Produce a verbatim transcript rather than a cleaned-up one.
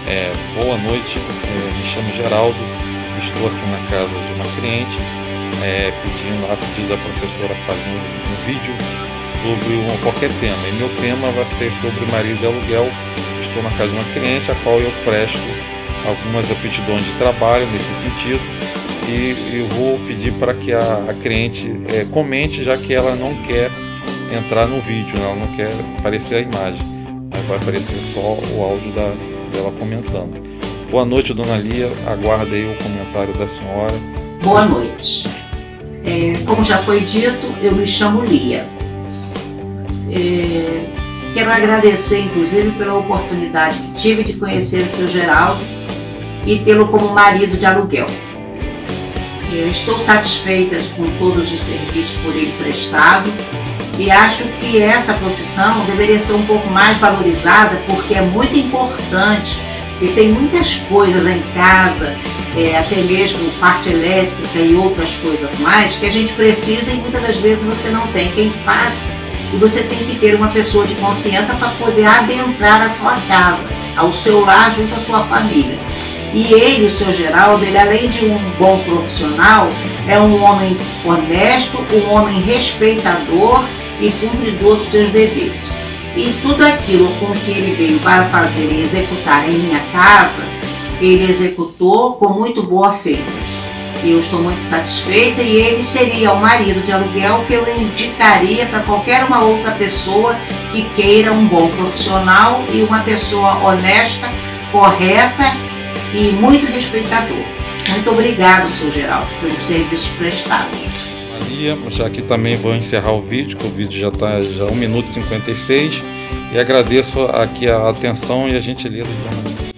É, boa noite, é, me chamo Geraldo, estou aqui na casa de uma cliente, é, pedindo a pedido da professora fazer um, um vídeo sobre um, qualquer tema. E meu tema vai ser sobre marido de aluguel. Estou na casa de uma cliente a qual eu presto algumas aptidões de trabalho nesse sentido, e eu vou pedir para que a, a cliente é, comente, já que ela não quer entrar no vídeo, ela não quer aparecer a imagem, mas vai aparecer só o áudio da, dela comentando. Boa noite, dona Lia, aguarda aí o comentário da senhora. Boa noite. É, como já foi dito, eu me chamo Lia. É, quero agradecer, inclusive, pela oportunidade que tive de conhecer o seu Geraldo e tê-lo como marido de aluguel. Eu estou satisfeita com todos os serviços por ele prestado e acho que essa profissão deveria ser um pouco mais valorizada, porque é muito importante e tem muitas coisas em casa, é, até mesmo parte elétrica e outras coisas mais, que a gente precisa e muitas das vezes você não tem quem faça, e você tem que ter uma pessoa de confiança para poder adentrar a sua casa, ao seu lar, junto à sua família. E ele, o seu Geraldo, ele, além de um bom profissional, é um homem honesto, um homem respeitador e cumpridor dos seus deveres. E tudo aquilo com que ele veio para fazer e executar em minha casa, ele executou com muito boa feitas. Eu estou muito satisfeita e ele seria o marido de aluguel que eu indicaria para qualquer uma outra pessoa que queira um bom profissional e uma pessoa honesta, correta e muito respeitador. Muito obrigado, seu Geraldo, pelos serviços prestados. Maria, já que também vou encerrar o vídeo, que o vídeo já está já um minuto e cinquenta e seis, e agradeço aqui a atenção e a gentileza de dona Maria.